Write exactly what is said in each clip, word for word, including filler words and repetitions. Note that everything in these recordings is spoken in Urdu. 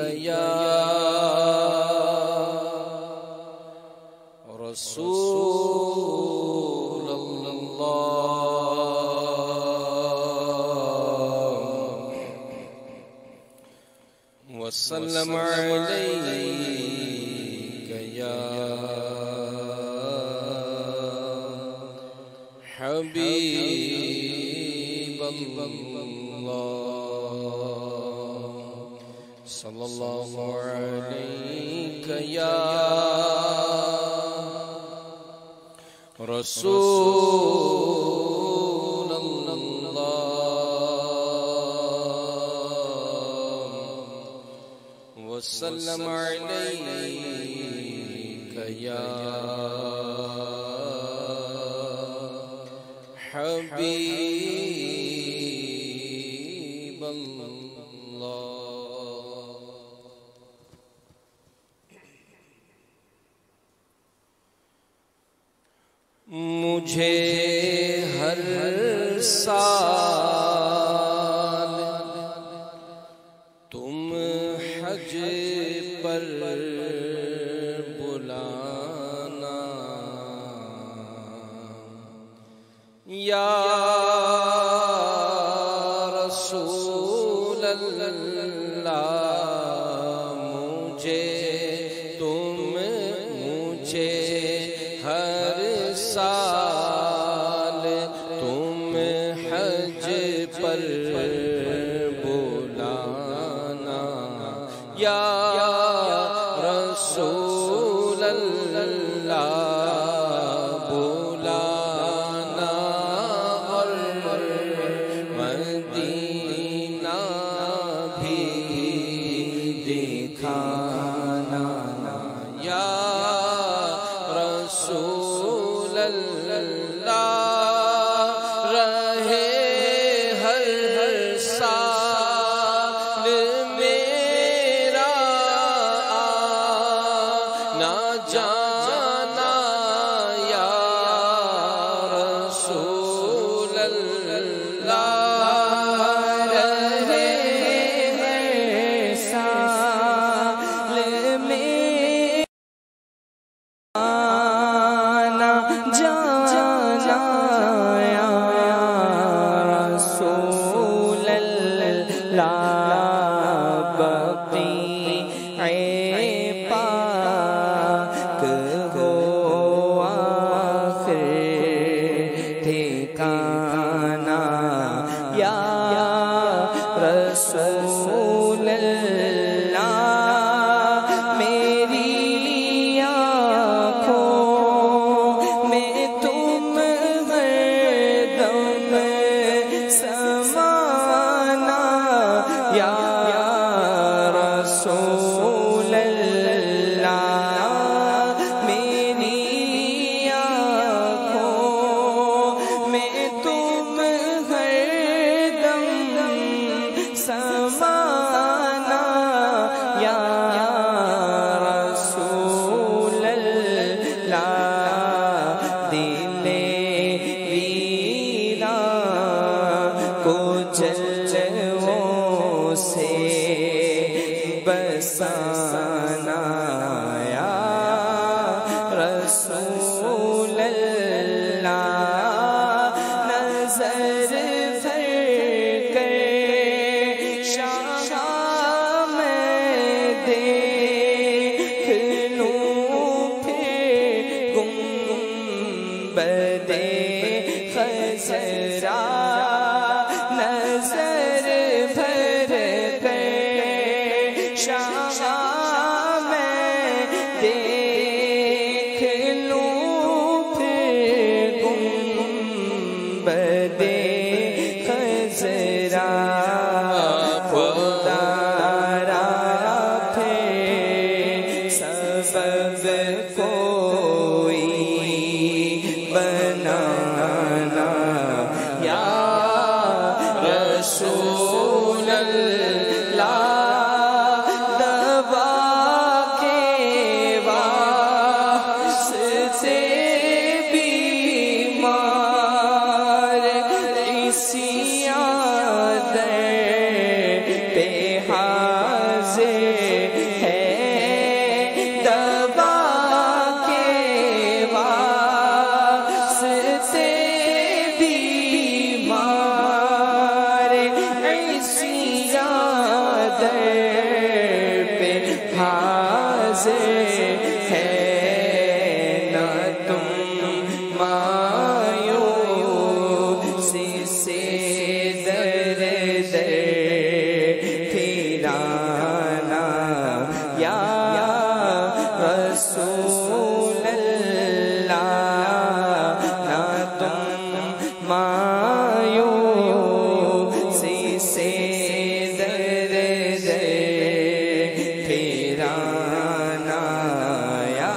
یا رسول اللہ وسلم علیک یا حبیب اللہ صلی اللہ علیک یا رسول اللہ وسلم علیک یا حبیب اللہ مجھے ہر سال تم حج پر بلانا یا رسول اللہ مجھے تم مجھے ہر سال تم حج پر بلانا یا رسول اللہ بلانا اور مدینہ بھی دکھانا یا رسول اللہ رہے ہر ہر سال میرا آنا جانا یا رسول اللہ رہے ہر سال میرا جانا یا رسول اللہ بقیع پاک ہو آخر ٹھکانا یا رسول اللہ میری رسول اللہ میری آنکھوں میں تم ہر دم سمانا یا رسول اللہ دل ویران کو جلووں سے بسانا یا رسول اللہ نظر بھر کر شام میں دیکھ لوں پھر گنبد خضرا نظر بھر شام میں دیکھ لوں پھر گنبد خضرا خدا را پھر سبب کوئی بنانا یا رسول اللہ پہ حاضر حاضر ہے نہ تم مایوسی سے در در پھرانا یا رسول اللہ نہ تم مایوسی سے در در پھرانا یا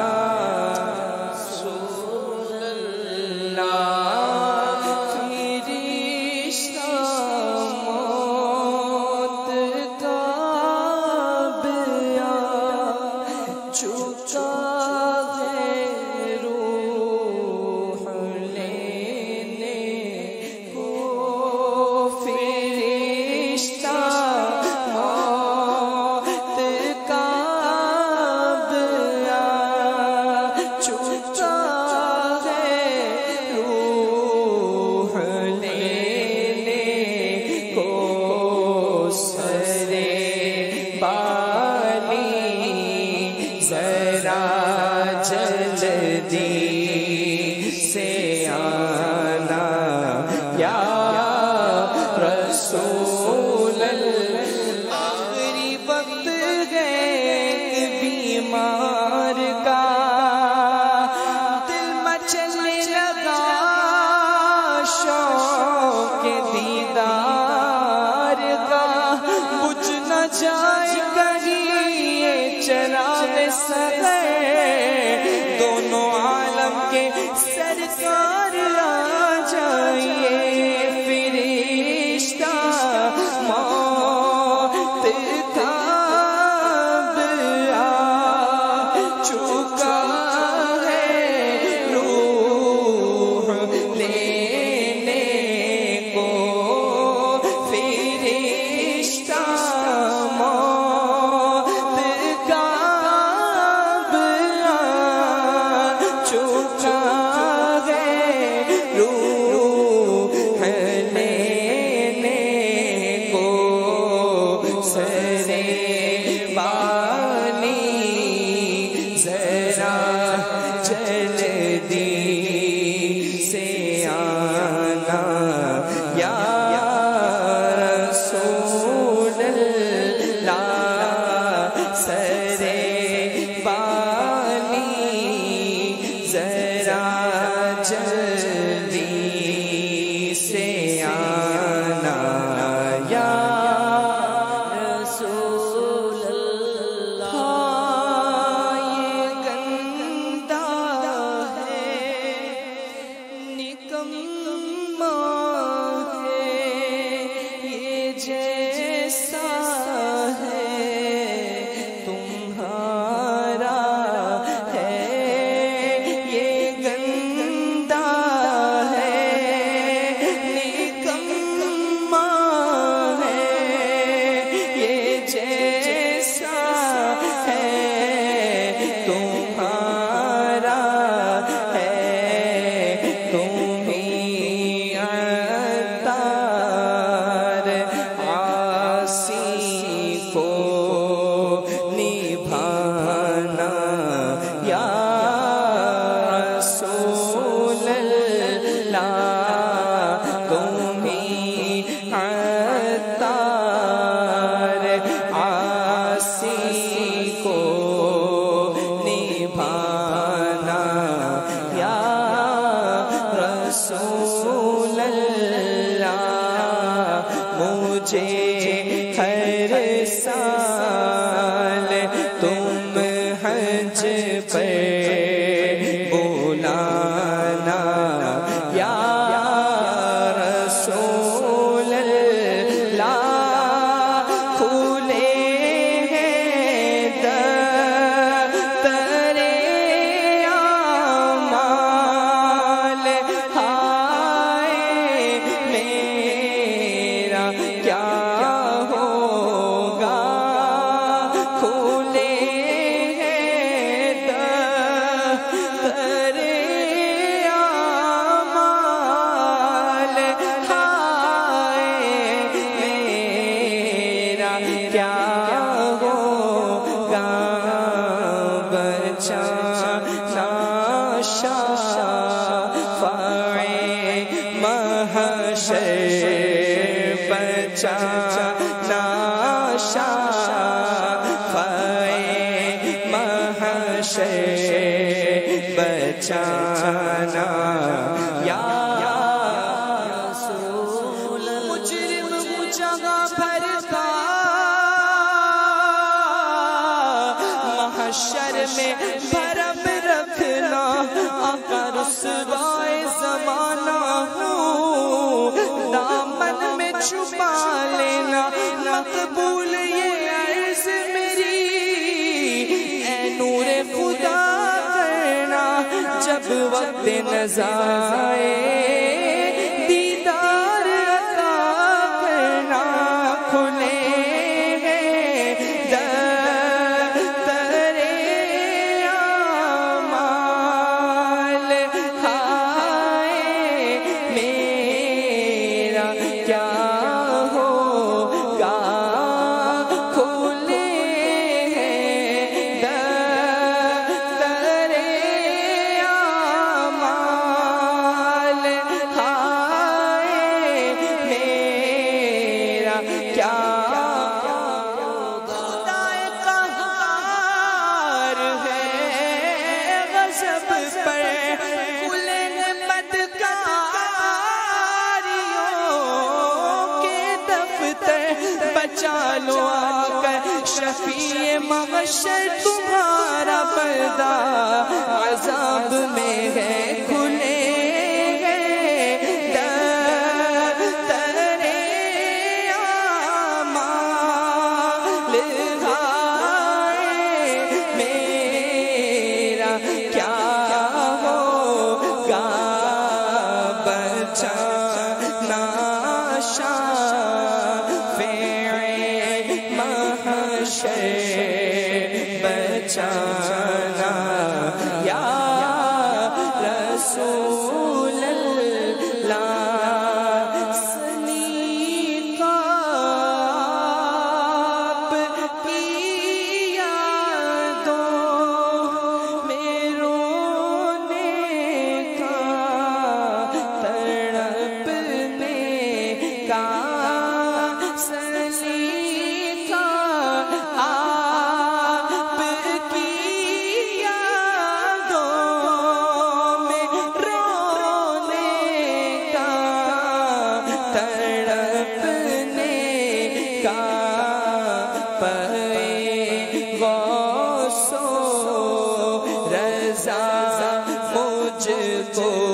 رسول اللہ فرشتہ موت کا بیا چکا ہے روح لینے کو فرشتہ موت کا بیا چکا ہے روح لینے کو سرے بالی ذرا جلدی سے آنا یا رسول اللہ آخری وقت ہے ایک بیمار کا دل مچلنے لگا شوق دیدار کا بجھ نہ جائے کہیں یہ چراغ سرے دونوں عالم کے سرکار آ جائیے فرشتہ موت کا بیا چکا ہے روح لینے کو فرشتہ موت کا بیا چکا ہے روح لینے کو سرے بالی ذرا جلدی سے آنا یا رسول اللہ سرے بالی ذرا جلدی سے آنا یا رسول اللہ یہ گندا ہے نکما ہے یہ جیسا ہے تمہارا ہے یہ گندا ہے نکما ہے یہ جیسا ہے تمہارا ہے تمہیں عطار عاصی کو نبھانا یا رسول اللہ تمہیں عطار عاصی کو نبھانا یا رسول اللہ مجھے ہر سال تم حج پر بلانا یا رسول اللہ کھلے ہیں دفتر اعمال ہائے میرا کیا ہوگا کھلے ہیں دفتر اعمال ہائے میرا کیا ہوگا بچانا شافعِ محشر بچانا یا رسول مجرم جگہ بھرتا محشر میں بھرم رکھنا آقا رسوائے زمانہ ہوں دامن میں چھپا لینا مقبول یہ عرض میری اے نور خدا کرنا جب وقت نزائے دیدار عطا کرنا کھلے دفتر اعمال ہائے میرا کیا ہوگا کھلے دفتر اعمال ہائے میرا کیا خدائے قہار ہے غضب پر کھلیں بدکاریوں کے دفتر بچا لو آ کر شفیع محشر تمہارا پردہ عذاب میں ہے کھلے دفتر اعمال ہائے میرا کیا ہوگا بچانا شافعِ محشر بچانا یا رسول اللہ سلیقہ آپ کی یادوں میں رونے کا تڑپنے کا سلیقہ آپ کی یادوں میں رونے کا تڑپنے کا پے غوث و رضا مجھ کو